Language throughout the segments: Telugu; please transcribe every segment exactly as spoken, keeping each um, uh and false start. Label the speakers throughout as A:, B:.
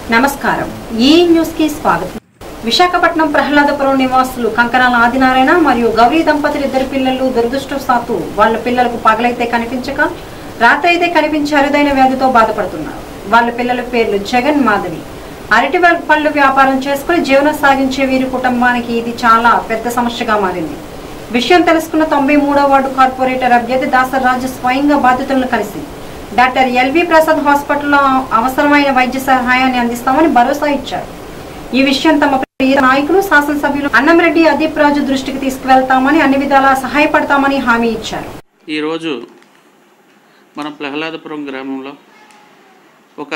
A: నమస్కారం ఈ న్యూస్ కి స్వాగతం. విశాఖపట్నం ప్రహ్లాదపురం నివాసులు కంకణాల ఆదినారాయణ మరియు గౌరీ దంపతులు ఇద్దరు పిల్లలు దురదృష్టవశాత్తు వాళ్ళ పిల్లలకు పగలైతే కనిపించక రాత్రి అయితే కనిపించే అరుదైన వ్యాధితో బాధపడుతున్నారు. వాళ్ళ పిల్లల పేర్లు జగన్, మాధవి. అరటి పళ్ళు వ్యాపారం చేసుకుని జీవనం సాగించే వీరి కుటుంబానికి ఇది చాలా పెద్ద సమస్యగా మారింది. విషయం తెలుసుకున్న తొంభై మూడో వార్డు కార్పొరేటర్ అభ్యర్థి దాసరాజు స్వయంగా బాధితులను కలిసి డాక్టర్ ఎల్వి ప్రసాద్ హాస్పిటల్లో అవసరమైన వైద్య సహాయాన్ని అందిస్తామని భరోసా ఇచ్చారు. ఈ విషయం తమ ప్రియ నాయకులు శాసనసభ్యులు అన్నంరెడ్డి అదీప్ రాజు దృష్టికి తీసుకువెళ్తామని అన్ని విధాలా సహాయపడతామని హామీ ఇచ్చారు.
B: ఈరోజు మన ప్రహ్లాదపురం గ్రామంలో ఒక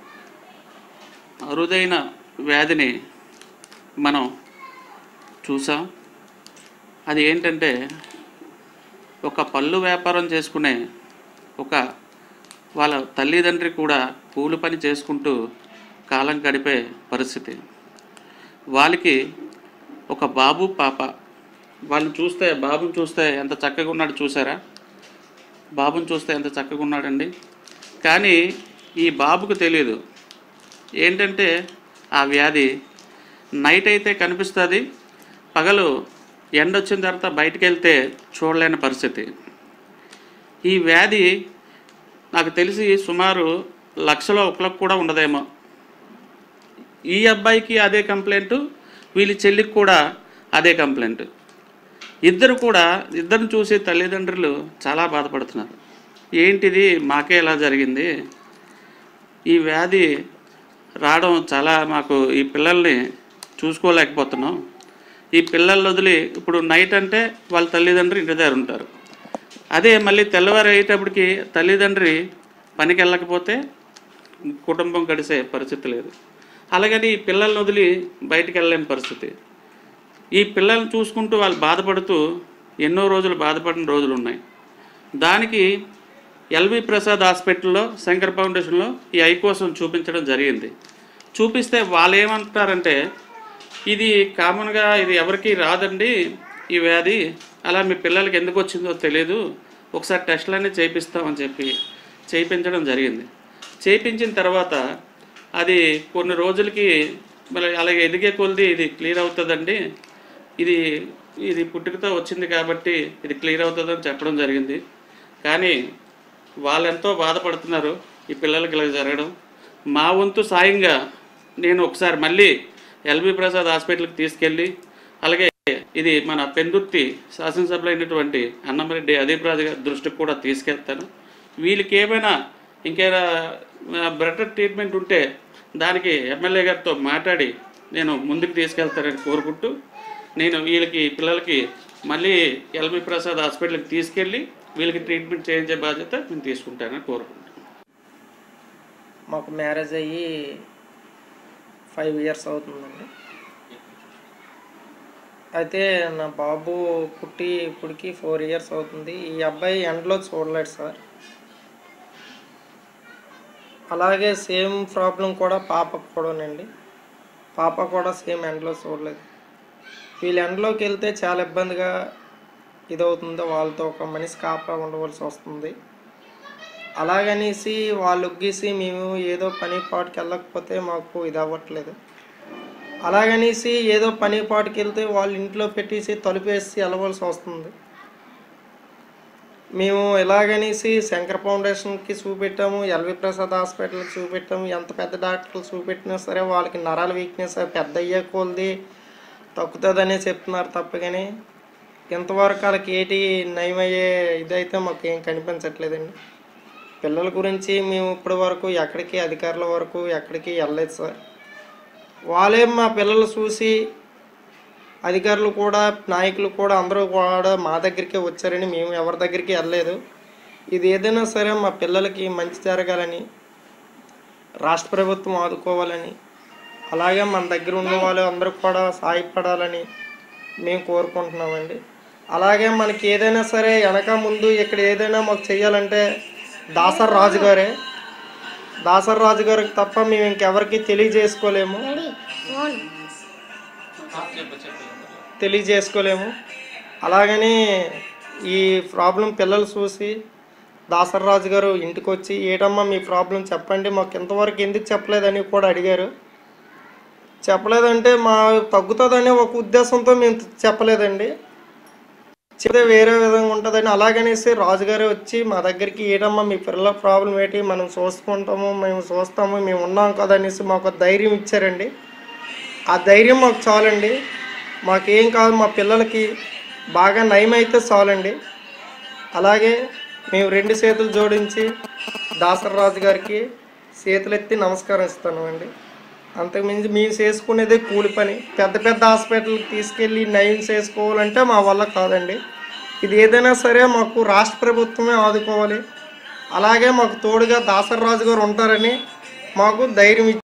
B: అరుదైన వ్యాధిని మనం చూసాం. అది ఏంటంటే ఒక పళ్ళు వ్యాపారం చేసుకునే ఒక వాళ్ళ తల్లిదండ్రి కూడా కూలి పని చేసుకుంటూ కాలం గడిపే పరిస్థితి. వాళ్ళకి ఒక బాబు, పాప. వాళ్ళని చూస్తే బాబుని చూస్తే ఎంత చక్కగా ఉన్నాడు చూసారా? బాబుని చూస్తే ఎంత చక్కగా ఉన్నాడండి. కానీ ఈ బాబుకు తెలియదు ఏంటంటే ఆ వ్యాధి నైట్ అయితే కనిపిస్తుంది, పగలు ఎండ వచ్చిన తర్వాత బయటికి వెళ్తే చూడలేని పరిస్థితి. ఈ వ్యాధి నాకు తెలిసి సుమారు లక్షలో ఒకరికి కూడా ఉండదేమో. ఈ అబ్బాయికి అదే కంప్లైంట్, వీళ్ళ చెల్లికి కూడా అదే కంప్లైంట్. ఇద్దరు కూడా ఇద్దరిని చూసి తల్లిదండ్రులు చాలా బాధపడుతున్నారు. ఏంటిది, మాకే ఎలా జరిగింది? ఈ వ్యాధి రావడం చాలా మాకు ఈ పిల్లల్ని చూసుకోలేకపోతున్నాం. ఈ పిల్లలు వదిలి ఇప్పుడు నైట్ అంటే వాళ్ళ తల్లిదండ్రులు ఇంటి దగ్గర ఉంటారు. అదే మళ్ళీ తెల్లవారు అయ్యేటప్పటికి తల్లిదండ్రి పనికి వెళ్ళకపోతే కుటుంబం గడిసే పరిస్థితి లేదు. అలాగని ఈ పిల్లల్ని వదిలి బయటికి వెళ్ళలేని పరిస్థితి. ఈ పిల్లల్ని చూసుకుంటూ వాళ్ళు బాధపడుతూ ఎన్నో రోజులు బాధపడిన రోజులు ఉన్నాయి. దానికి ఎల్వి ప్రసాద్ హాస్పిటల్లో శంకర్ ఫౌండేషన్లో ఈ ఐ కోసం చూపించడం జరిగింది. చూపిస్తే వాళ్ళు ఏమంటారంటే ఇది కామన్గా ఇది ఎవరికి రాదండి ఈ వ్యాధి, అలా మీ పిల్లలకి ఎందుకు వచ్చిందో తెలియదు, ఒకసారి టెస్టులన్నీ చేయిస్తామని చెప్పి చేయించడం జరిగింది. చేయించిన తర్వాత అది కొన్ని రోజులకి మళ్ళీ అలాగే ఎదిగే కొలది ఇది క్లియర్ అవుతుందండి, ఇది ఇది పుట్టుకతో వచ్చింది కాబట్టి ఇది క్లియర్ అవుతుందని చెప్పడం జరిగింది. కానీ వాళ్ళు ఎంతో బాధపడుతున్నారు ఈ పిల్లలకి ఇలా జరగడం. మా వంతు సాయంగా నేను ఒకసారి మళ్ళీ ఎల్వి ప్రసాద్ హాస్పిటల్కి తీసుకెళ్ళి అలాగే ఇది మన పెందుర్తి శాసనసభలో అయినటువంటి అన్నంరెడ్డి అదీప్ రాజు గారి దృష్టికి కూడా తీసుకెళ్తాను. వీళ్ళకి ఏమైనా ఇంకేమైనా బెటర్ ట్రీట్మెంట్ ఉంటే దానికి ఎమ్మెల్యే గారితో మాట్లాడి నేను ముందుకు తీసుకెళ్తానని కోరుకుంటూ నేను వీళ్ళకి పిల్లలకి మళ్ళీ ఎల్వి ప్రసాద్ హాస్పిటల్కి తీసుకెళ్ళి వీళ్ళకి ట్రీట్మెంట్ చేయించే బాధ్యత నేను తీసుకుంటానని కోరుకుంటాను.
C: మాకు మ్యారేజ్ అయ్యి ఫైవ్ ఇయర్స్ అవుతుందండి. అయితే నా బాబు పుట్టి ఇప్పటికి ఫోర్ ఇయర్స్ అవుతుంది. ఈ అబ్బాయి ఎండలో చూడలేడు సార్. అలాగే సేమ్ ప్రాబ్లం కూడా పాపకు కూడానండి. పాప కూడా సేమ్ ఎండలో చూడలేదు. వీళ్ళు ఎండలోకి వెళ్తే చాలా ఇబ్బందిగా ఇదవుతుంది. వాళ్ళతో ఒక మనిషి కాపలా ఉండవలసి వస్తుంది. అలాగనేసి వాళ్ళు ఒగ్గేసి మేము ఏదో పని పాటుకి వెళ్ళకపోతే మాకు ఇది అవ్వట్లేదు. అలాగనేసి ఏదో పని పాటుకి వెళ్తే వాళ్ళు ఇంట్లో పెట్టేసి తలుపేసి వెళ్ళవలసి వస్తుంది. మేము ఇలాగనేసి శంకర్ ఫౌండేషన్కి చూపెట్టాము, ఎల్వి ప్రసాద్ హాస్పిటల్కి చూపెట్టాము. ఎంత పెద్ద డాక్టర్లు చూపెట్టినా సరే వాళ్ళకి నరాల వీక్నెస్ పెద్ద అయ్యే కొలది తగ్గుతుందనే చెప్తున్నారు తప్ప కానీ ఇంతవరకు వాళ్ళకి ఏటి నయమయ్యే ఇదైతే మాకు ఏం కనిపించట్లేదండి. పిల్లల గురించి మేము ఇప్పటి వరకు ఎక్కడికి అధికారుల వరకు ఎక్కడికి వెళ్ళలేదు సార్. వాళ్ళే మా పిల్లలు చూసి అధికారులు కూడా నాయకులు కూడా అందరూ కూడా మా దగ్గరికే వచ్చారని మేము ఎవరి దగ్గరికి వెళ్ళలేదు. ఇది ఏదైనా సరే మా పిల్లలకి మంచి జరగాలని, రాష్ట్ర ప్రభుత్వం ఆదుకోవాలని, అలాగే మన దగ్గర ఉన్న వాళ్ళు అందరూ కూడా సహాయపడాలని మేము కోరుకుంటున్నామండి. అలాగే మనకి ఏదైనా సరే వెనక ముందు ఇక్కడ ఏదైనా మాకు చేయాలంటే దాసరాజు గారే దాసరాజు గారికి తప్ప మేము ఇంకెవరికి తెలియజేసుకోలేము తెలియజేసుకోలేము అలాగని ఈ ప్రాబ్లం పిల్లలు చూసి దాసరరాజు గారు ఇంటికి వచ్చి ఏటమ్మా మీ ప్రాబ్లం చెప్పండి, మాకు ఇంతవరకు ఎందుకు చెప్పలేదని కూడా అడిగారు. చెప్పలేదంటే మా తగ్గుతుందనే ఒక ఉద్దేశంతో మేము చెప్పలేదండి, చెప్తే వేరే విధంగా ఉంటుందని. అలాగనేసి రాజుగారు వచ్చి మా దగ్గరికి ఏటమ్మా మీ పిల్లల ప్రాబ్లం ఏంటి, మనం చూసుకుంటాము, మేము చూస్తాము, మేము ఉన్నాం కదా అనేసి మాకు ధైర్యం ఇచ్చారండి. ఆ ధైర్యం మాకు చాలండి, మాకేం కాదు, మా పిల్లలకి బాగా నయమైతే చాలండి. అలాగే మేము రెండు చేతులు జోడించి దాసరరాజు గారికి చేతులెత్తి నమస్కారం ఇస్తున్నామండి. అంతకుమించి మేము చేసుకునేదే కూలి పని. పెద్ద పెద్ద హాస్పిటల్కి తీసుకెళ్ళి నయం చేసుకోవాలంటే మా వల్ల కాదండి. ఇది ఏదైనా సరే మాకు రాష్ట్ర ప్రభుత్వమే ఆదుకోవాలి. అలాగే మాకు తోడుగా దాసరరాజు గారు ఉంటారని మాకు ధైర్యం